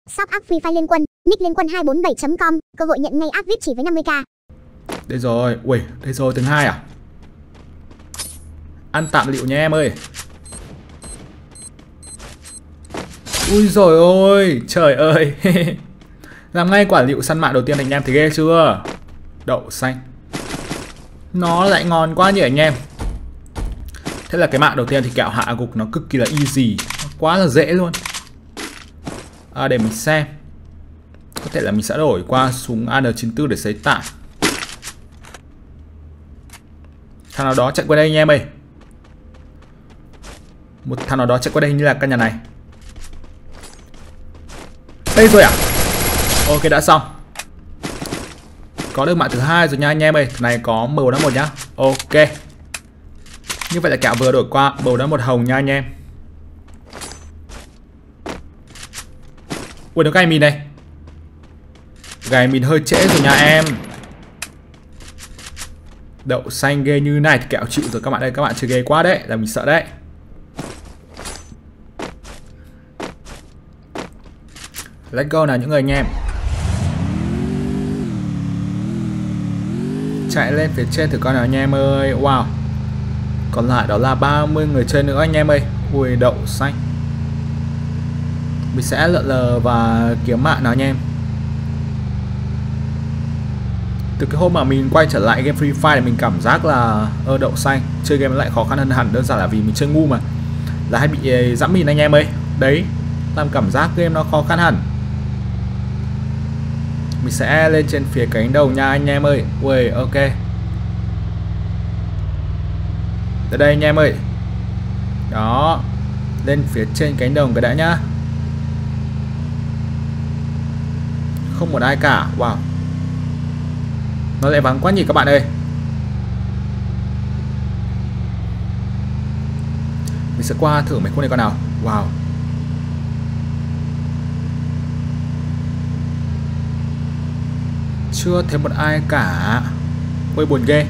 Shop app Free Fire Liên Quân, nick Liên Quân 247.com, cơ hội nhận ngay app VIP chỉ với 50k. Đây rồi, ui, đây rồi, tầng 2 à? Ăn tạm liệu nha em ơi. Ui rồi ôi, trời ơi. Làm ngay quả liệu săn mạng đầu tiên anh em thấy ghê chưa? Đậu xanh. Nó lại ngon quá nhỉ anh em. Thế là cái mạng đầu tiên thì kẹo hạ gục nó cực kỳ là easy, quá là dễ luôn. Để mình xem. Có thể là mình sẽ đổi qua súng AN94 để sấy tải. Thằng nào đó chạy qua đây anh em ơi. Một thằng nào đó chạy qua đây như là căn nhà này. Đây rồi à? Ok đã xong. Có được mạng thứ hai rồi nha anh em ơi. Thằng này có màu đá một nhá. Ok. Như vậy là kẹo vừa đổi qua màu đá một hồng nha anh em. Ui nó gài mìn này. Gài mìn hơi trễ rồi nha em. Đậu xanh ghê như này thì kẹo chịu rồi các bạn ơi. Các bạn chơi ghê quá đấy, là mình sợ đấy. Let's go nào những người anh em. Chạy lên phía trên thử coi nào anh em ơi. Wow. Còn lại đó là 30 người chơi nữa anh em ơi. Ui đậu xanh. Mình sẽ lượn lờ và kiếm mạng nào anh em. Từ cái hôm mà mình quay trở lại game Free Fire thì mình cảm giác là đậu xanh chơi game lại khó khăn hơn hẳn, đơn giản là vì mình chơi ngu mà. Là hay bị giẫm mìn anh em ơi. Đấy, làm cảm giác game nó khó khăn hẳn. Mình sẽ lên trên phía cánh đồng nha anh em ơi. Ui ok. Tới đây anh em ơi. Đó. Lên phía trên cánh đồng cái đã nhá. Không một ai cả. Wow. Nó lại vắng quá nhỉ các bạn ơi. Mình sẽ qua thử mấy khu này con nào. Wow. Chưa thấy một ai cả. Ôi buồn ghê.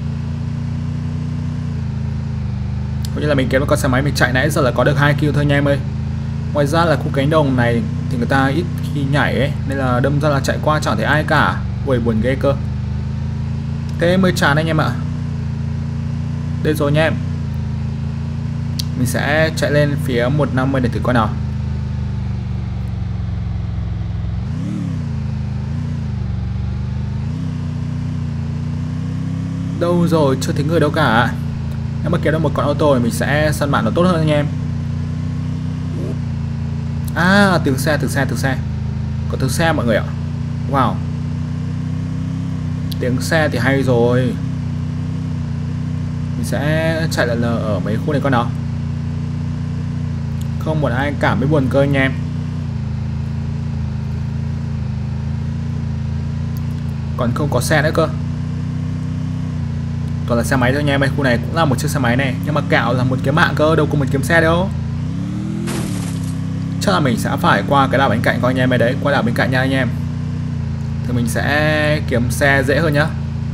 Có như là mình kiếm một con xe máy mình chạy nãy giờ là có được 2 kill thôi nha em ơi. Ngoài ra là khu cánh đồng này thì người ta ít khi nhảy ấy, nên là đâm ra là chạy qua chẳng thấy ai cả. Ui buồn ghê cơ. Thế mới chán anh em ạ. Đây rồi nha em. Mình sẽ chạy lên phía 150 để thử coi nào. Đâu rồi, chưa thấy người đâu cả. Nếu mà kiếm được một con ô tô thì mình sẽ săn mạng nó tốt hơn anh em. Tiếng xe. Có tiếng xe mọi người ạ. Wow. Tiếng xe thì hay rồi. Mình sẽ chạy lại ở mấy khu này con nào. Không một ai cảm mới buồn cơ anh em. Còn không có xe nữa cơ. Toàn là xe máy thôi anh em ơi. Khu này cũng là một chiếc xe máy này. Nhưng mà kẹo là một cái mạng cơ, đâu có một kiếm xe đâu. Chắc là mình sẽ phải qua cái đảo bên cạnh coi anh em ơi. Đấy, qua đảo bên cạnh nha anh em. Thì mình sẽ kiếm xe dễ hơn nhá.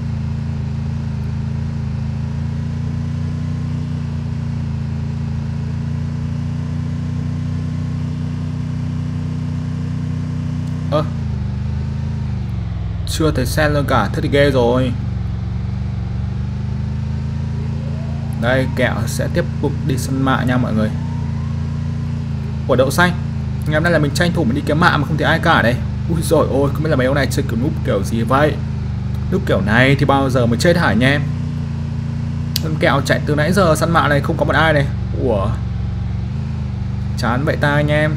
Chưa thấy xe luôn cả. Thế thì ghê rồi. Đây kẹo sẽ tiếp tục đi săn mạ nha mọi người. Ủa đậu xanh. Ngày hôm nay là mình tranh thủ mình đi kiếm mạ mà không thấy ai cả đây. Ui rồi ôi, không biết là mấy ông này chơi kiểu núp kiểu gì vậy. Núp kiểu này thì bao giờ mới chết hả anh em. Kẹo chạy từ nãy giờ săn mạ này không có một ai này. Ủa chán vậy ta anh em.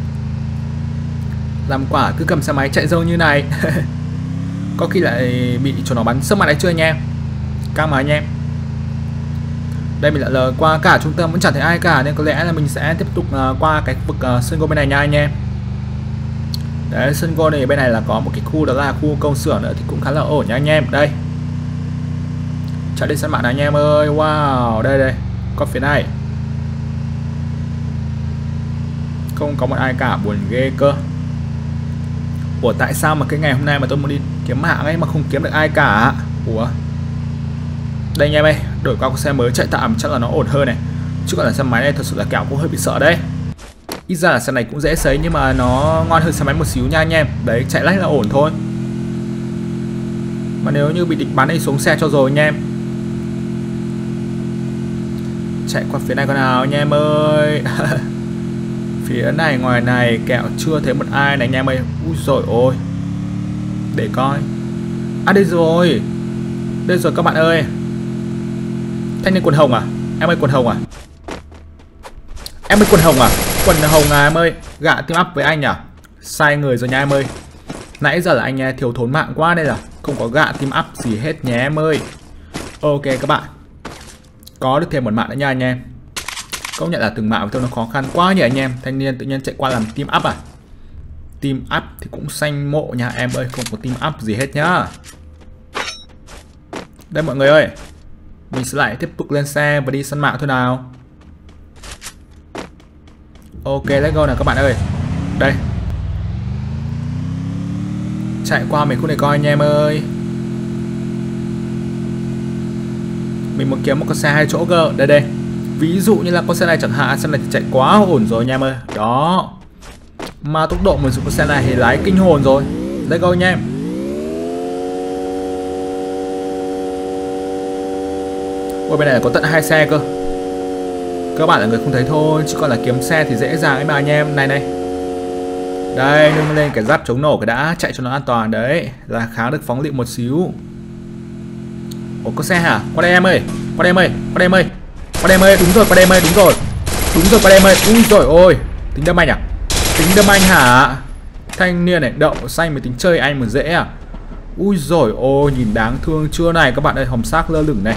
Làm quả cứ cầm xe máy chạy dâu như này. Có khi lại bị cho nó bắn sớm mặt đấy chưa anh em. Căng mà anh em. Đây mình lại lờ qua cả trung tâm vẫn chẳng thấy ai cả, nên có lẽ là mình sẽ tiếp tục qua cái vực sân gôn bên này nha anh em. Đấy, sân gôn này bên này là có một cái khu, đó là khu công xưởng nữa thì cũng khá là ổn nha anh em. Đây chạy đi sân mạng này anh em ơi. Wow, đây có phía này không có một ai cả, buồn ghê cơ. Ủa tại sao mà cái ngày hôm nay mà tôi muốn đi kiếm mạng ấy mà không kiếm được ai cả. Ủa đây anh em ơi, đổi qua con xe mới chạy tạm chắc là nó ổn hơn này. Chứ còn là xe máy này thật sự là kẹo cũng hơi bị sợ đấy. Ít ra là xe này cũng dễ sấy nhưng mà nó ngon hơn xe máy một xíu nha anh em. Đấy, chạy lách là ổn thôi. Mà nếu như bị địch bắn thì xuống xe cho rồi nha em. Chạy qua phía này con nào anh em ơi. Phía này ngoài này kẹo chưa thấy một ai này anh em ơi. Úi dồi ôi. Để coi. À đây rồi. Đây rồi các bạn ơi. Thanh niên quần hồng à? Em ơi quần hồng à? Em ơi quần hồng à? Quần hồng à em ơi. Gạ team up với anh à? Sai người rồi nha em ơi. Nãy giờ là anh thiếu thốn mạng quá đây là không có gạ team up gì hết nhé em ơi. Ok các bạn. Có được thêm một mạng nữa nha anh em. Công nhận là từng mạng với tôi nó khó khăn quá nhỉ anh em. Thanh niên tự nhiên chạy qua làm team up à? Team up thì cũng xanh mộ nha em ơi. Không có team up gì hết nhá. Đây mọi người ơi. Mình sẽ lại tiếp tục lên xe và đi săn mạng thôi nào. Ok let's go nào các bạn ơi. Đây. Chạy qua mấy khu này coi anh em ơi. Mình muốn kiếm một con xe 2 chỗ cơ. Đây đây. Ví dụ như là con xe này chẳng hạn. Xe này chạy quá ổn rồi anh em ơi. Đó. Mà tốc độ mình dùng con xe này thì lái kinh hồn rồi. Let's go anh em. Ôi bên này có tận 2 xe cơ. Các bạn là người không thấy thôi. Chứ còn là kiếm xe thì dễ dàng ấy mà anh em. Này này. Đây nâng lên cái giáp chống nổ cái đã. Chạy cho nó an toàn đấy. Là khá được phóng lựu một xíu. Ủa có xe hả? Qua đây em ơi. Qua đây em ơi. Qua đây em ơi. Qua đây em ơi. Đúng rồi qua đây em ơi. Đúng rồi. Đúng rồi qua đây em ơi. Úi dồi ôi. Tính đâm anh à? Tính đâm anh hả? Thanh niên này đậu xanh mới tính chơi anh mà dễ à? Ui dồi ôi. Nhìn đáng thương chưa này các bạn ơi. Hồng xác lơ lửng này.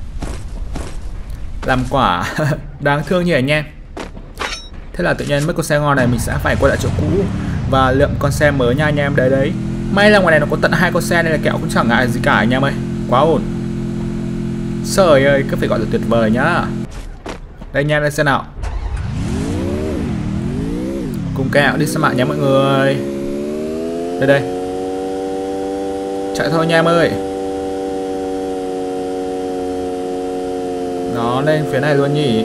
Làm quả đáng thương nhỉ anh em. Thế là tự nhiên mất con xe ngon này mình sẽ phải quay lại chỗ cũ và lượm con xe mới nha anh em. Đấy đấy. May là ngoài này nó có tận 2 con xe nên là kẹo cũng chẳng ngại gì cả anh em ơi. Quá ổn. Trời ơi cứ phải gọi là tuyệt vời nhá. Đây anh em lên xe nào. Cùng kẹo đi xe mạng nhé mọi người. Đây đây. Chạy thôi nha em ơi. Nó lên phía này luôn nhỉ.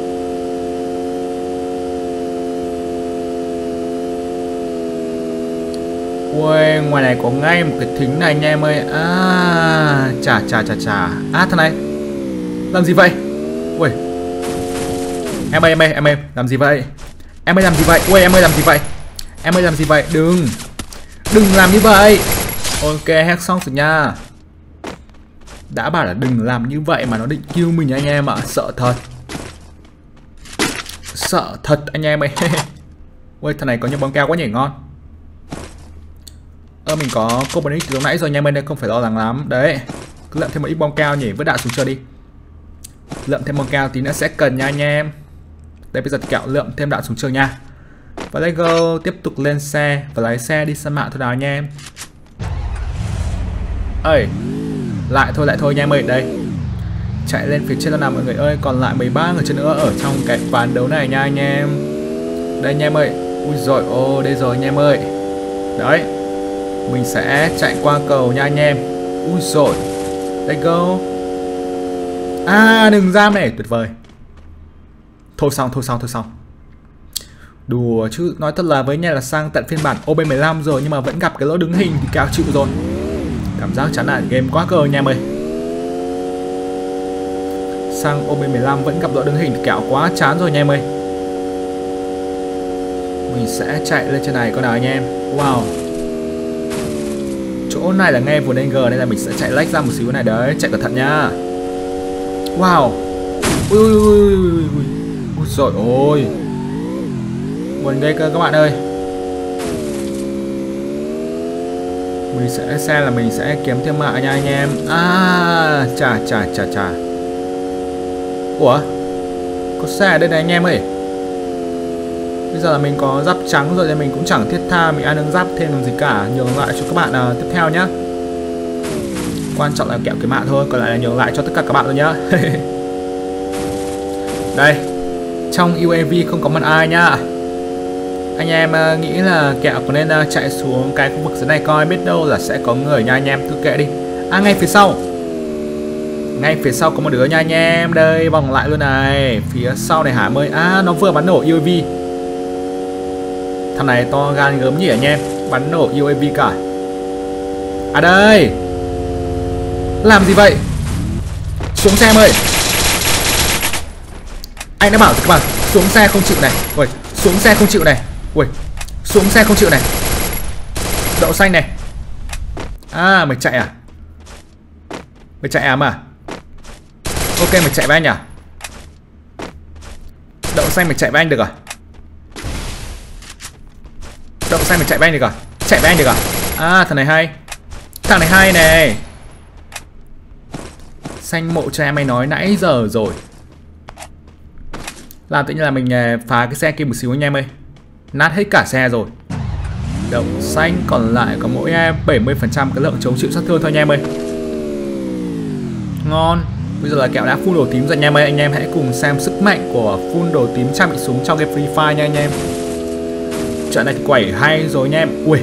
Ui, ngoài này có ngay một cái thính này anh em ơi. À, chà. À, thằng này làm gì vậy? Ui. Em ơi, làm gì vậy? Em ơi làm gì vậy? Ui, em ơi làm gì vậy? Em ơi làm gì vậy? Đừng làm như vậy. Ok, hack xong rồi nha. Đã bảo là đừng làm như vậy mà nó định kill mình anh em ạ. Sợ thật. Sợ thật anh em ơi. Ui, thằng này có những bóng keo quá nhỉ, ngon. Mình có carbonic từ lúc nãy rồi anh em ơi, nên không phải lo lắng lắm. Đấy. Cứ lượm thêm một ít bom cao nhỉ, vứt đạn xuống chơi đi. Lượm thêm bom cao tí nữa sẽ cần nha anh em. Đây bây giờ thì kẹo lượm thêm đạn xuống trường nha. Và let's go, tiếp tục lên xe và lái xe đi săn mạng thôi nào anh em. Ơi. Lại thôi nha em ơi. Đây. Chạy lên phía trên nào mọi người ơi. Còn lại 13 người nữa ở trong cái ván đấu này nha anh em. Đây anh em ơi. Ui dồi ô, đây rồi anh em ơi. Đấy. Mình sẽ chạy qua cầu nha anh em. Ui dồi. Let's go. À đừng giam này, tuyệt vời. Thôi xong. Đùa chứ, nói thật là với nhà là sang tận phiên bản OB15 rồi nhưng mà vẫn gặp cái lỗi đứng hình thì cao chịu rồi. Cảm giác chán nản game quá cơ anh em ơi. Sang OB15 vẫn gặp lỗi đứng hình thì kẹo quá chán rồi anh em ơi. Mình sẽ chạy lên trên này coi nào anh em. Wow. Chỗ này là nghe vườn NG nên là mình sẽ chạy lách ra một xíu này đấy. Chạy cẩn thận nha. Wow. Ui dồi ôi. Buồn ghê cơ các bạn ơi. Mình sẽ xem là mình sẽ kiếm thêm mạng nha anh em. À chà. Ủa? Có xe ở đây này anh em ơi. Bây giờ là mình có giáp trắng rồi nên mình cũng chẳng thiết tha mình ăn nâng giáp thêm làm gì cả. Nhường lại cho các bạn tiếp theo nhá. Quan trọng là kẹo cái mạng thôi, còn lại là nhường lại cho tất cả các bạn rồi nhá. Đây. Trong UAV không có mặt ai nhá. Anh em nghĩ là kẹo có nên chạy xuống cái khu vực dưới này coi, biết đâu là sẽ có người nha anh em, cứ kệ đi. À ngay phía sau. Ngay phía sau có một đứa nha anh em. Đây vòng lại luôn này. Phía sau này hả ơi. À nó vừa bắn nổ UAV. Thằng này to gan gớm nhỉ anh em. Bắn nổ UAV cả. À đây. Làm gì vậy? Xuống xe em ơi. Anh đã bảo các bạn xuống xe không chịu này. Ui, xuống xe không chịu này. Ui, xuống xe không chịu này. Đậu xanh này. À, mày chạy à? Mày chạy à mà? Ok, mày chạy với anh à? Đậu xanh mày chạy với anh được à? Đậu xanh mày chạy với anh được à? Chạy với anh được à? À, thằng này hay. Thằng này hay này. Xanh mộ cho em mày nói nãy giờ rồi. Làm tự nhiên là mình phá cái xe kia một xíu anh em ơi. Nát hết cả xe rồi. Đậu xanh còn lại có mỗi 70% cái lượng chống chịu sát thương thôi anh em ơi. Ngon. Bây giờ là kẹo đã full đồ tím rồi anh em ơi. Anh em hãy cùng xem sức mạnh của full đồ tím trang bị súng trong game Free Fire nha anh em. Trận này thì quẩy hay rồi anh em. Ui,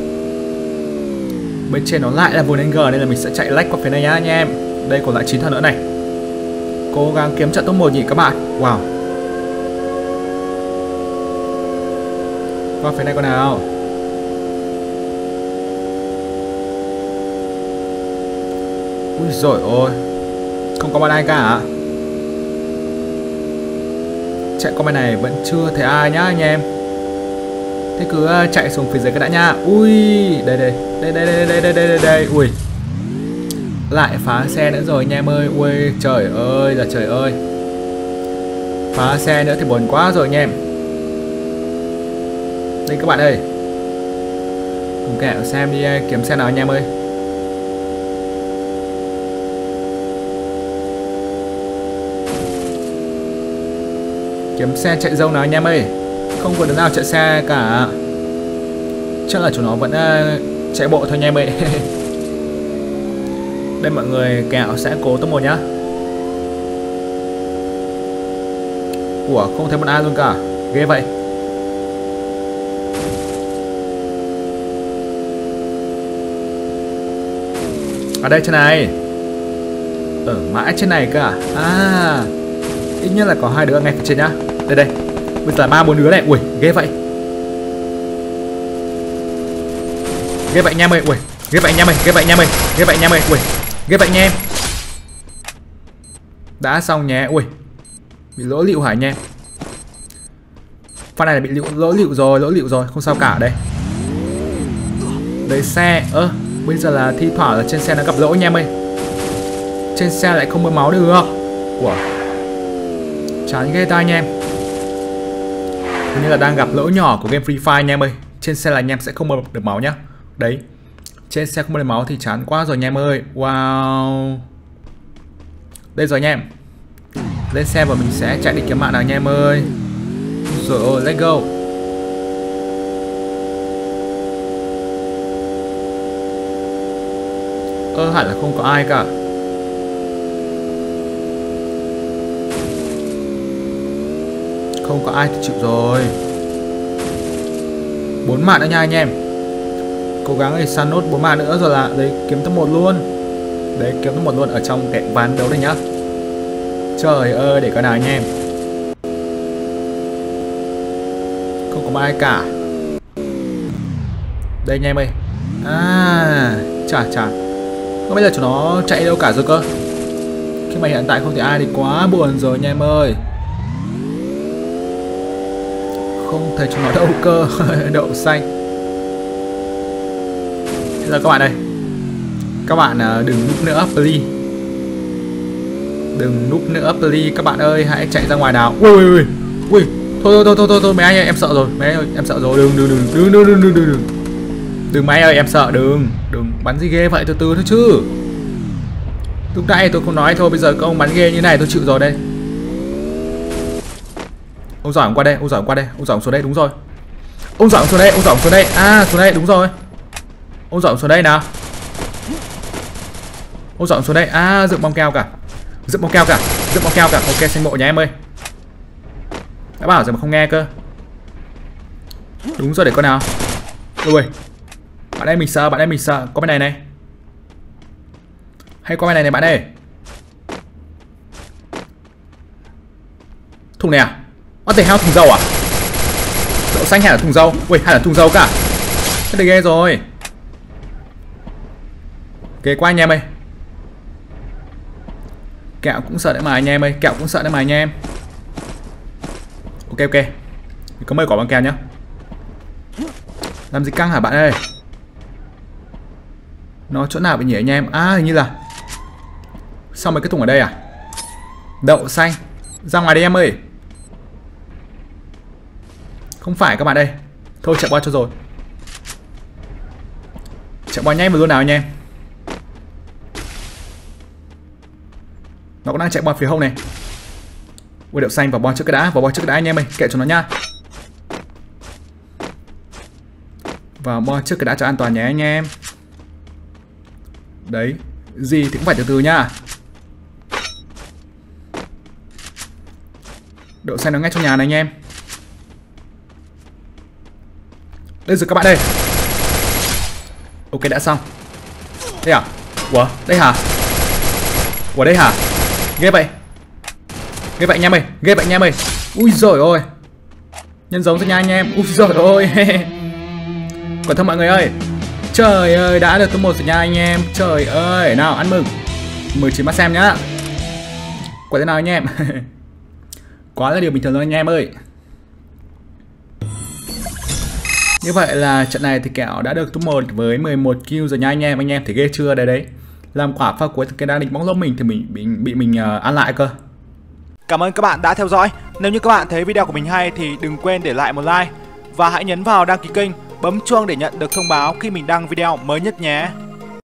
bên trên nó lại là vườn NG nên là mình sẽ chạy lách qua phía này nhá anh em. Đây còn lại 9 thằng nữa này. Cố gắng kiếm trận top 1 nhỉ các bạn. Wow. Qua phía này con nào. Ui dồi ôi. Không có bạn ai cả. Chạy qua bên này vẫn chưa thấy ai nhá anh em. Thế cứ chạy xuống phía dưới cái đã nha. Ui, đây đây. Đây. Ui. Lại phá xe nữa rồi anh em ơi. Ui, trời ơi là trời ơi. Phá xe nữa thì buồn quá rồi anh em. Đây các bạn ơi. Cùng kẹo xem đi kiếm xe nào anh em ơi. Kiếm xe chạy dâu nào anh em ơi. Không có đứa nào chạy xe cả. Chắc là chúng nó vẫn chạy bộ thôi anh em ơi. Đây mọi người, kẹo sẽ cố top 1 nhá. Ủa, không thấy một ai luôn cả. Ghê vậy. Ở đây trên này. Ở mãi trên này cả. À, ít nhất là có 2 đứa ngay phía trên nhá. Đây đây. Bây giờ 3-4 đứa này. Ui, ghê vậy. Ghê vậy nha em ơi. Ui, ghê vậy nha em ơi. Ghê vậy nha em ơi. Ghê vậy nha em ơi. Ui, ghê vậy nha em. Đã xong nhé. Ui, bị lỗ lựu hả anh em. Pha này là bị lỗ lựu rồi. Không sao cả đây. Đấy xe. Bây giờ là thi thoảng là trên xe nó gặp lỗ nha em ơi. Trên xe lại không bơm máu được. Ủa, chán ghê tai anh em. Hình như là đang gặp lỗ nhỏ của game Free Fire anh em ơi. Trên xe là anh em sẽ không bơm được máu nhá. Đấy, trên xe không bơm được máu thì chán quá rồi anh em ơi. Wow. Đây rồi anh em. Lên xe và mình sẽ chạy đi kiếm bạn nào anh em ơi. Rồi ôi, let's go. Hẳn là không có ai cả. Không có ai thì chịu rồi. 4 mạng nữa nha anh em. Cố gắng để săn nốt 4 mạng nữa rồi là đấy, kiếm top 1 luôn. Đấy, kiếm top 1 luôn ở trong cái ván đấu này nhá. Trời ơi, để coi nào anh em. Không có ai cả. Đây anh em ơi. À, chà. Không biết là chúng nó chạy đâu cả rồi cơ. Khi mà hiện tại không thấy ai thì quá buồn rồi anh em ơi. Không thấy chúng nó đâu cơ. Đậu xanh. Bây giờ các bạn ơi, các bạn đừng núp nữa please. Đừng núp nữa please các bạn ơi. Hãy chạy ra ngoài nào. Ui. Thôi mấy anh ơi, em sợ rồi. Mấy anh ơi, em sợ rồi. Đừng mấy ơi, em sợ. Đừng bắn gì ghê vậy, từ từ thôi chứ. Lúc nãy tôi không nói thôi. Bây giờ các ông bắn ghê như này tôi chịu rồi đây. Ông giỏi qua đây. Ông giỏi xuống đây, đúng rồi. Ông giỏi xuống đây. À, xuống đây, đúng rồi. Ông giỏi xuống đây nào. Ông giỏi xuống đây. À, dựng bom keo cả. Ok, xanh mộ nhà em ơi. Đã bảo rồi mà không nghe cơ. Đúng rồi, để con nào. Ui, bạn em mình sợ. Có bên này này. Hay qua bên này này bạn ơi. Thùng này à? What the hell, thùng dầu à? Đậu xanh hay là thùng dâu? Ui, hay là thùng dâu cả. Thế thì ghê rồi. Ok, qua anh em ơi. Kẹo cũng sợ đấy mà anh em ơi. Kẹo cũng sợ đấy mà anh em. Ok ok. Có 10 quả băng keo nhá. Làm gì căng hả bạn ơi? Nó chỗ nào bị nhỉ anh em? À, hình như là sao mấy cái thùng ở đây à? Đậu xanh. Ra ngoài đi em ơi. Không phải các bạn đây. Thôi chạy qua cho rồi. Chạy qua nhanh vào luôn nào anh em. Nó cũng đang chạy qua phía hông này. Ui, đậu xanh vào bo trước cái đã. Vào bo trước cái đã anh em ơi. Kệ cho nó nha. Vào bo trước cái đã cho an toàn nhé anh em. Đấy. Gì thì cũng phải từ từ nha. Đậu xanh nó ngay trong nhà này anh em. Đây rồi các bạn đây. Ok đã xong. Đây à? Ủa đây hả? Ủa đây hả? Ghê vậy. Ghê vậy anh em ơi. Ghê vậy anh em ơi. Ui giời ơi. Nhân giống cho nha anh em. Ui giời ơi. Còn thưa mọi người ơi. Trời ơi, đã được top 1 rồi nha anh em. Trời ơi, nào ăn mừng. Mời chị mắt xem nhá. Quả thế nào anh em? Quá là điều bình thường luôn anh em ơi. Như vậy là trận này thì kẹo đã được top 1 với 11 kill rồi nha anh em. Anh em thấy ghê chưa? Đấy đấy. Làm quả pha cuối cái đang định bóng lốp mình thì bị mình ăn lại cơ. Cảm ơn các bạn đã theo dõi. Nếu như các bạn thấy video của mình hay thì đừng quên để lại một like. Và hãy nhấn vào đăng ký kênh, bấm chuông để nhận được thông báo khi mình đăng video mới nhất nhé.